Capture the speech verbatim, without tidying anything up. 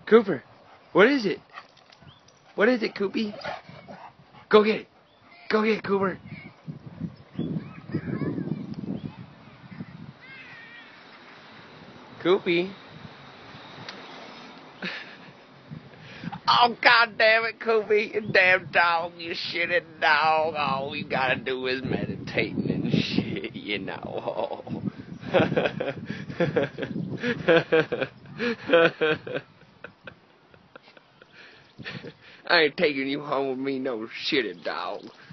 Cooper, what is it? What is it, Coopy? Go get it. Go get it, Cooper. Coopy. Oh, God damn it, Coopy. You damn dog. You shitting dog. All you gotta do is meditating and shit, you know. I ain't taking you home with me, no shitting dog.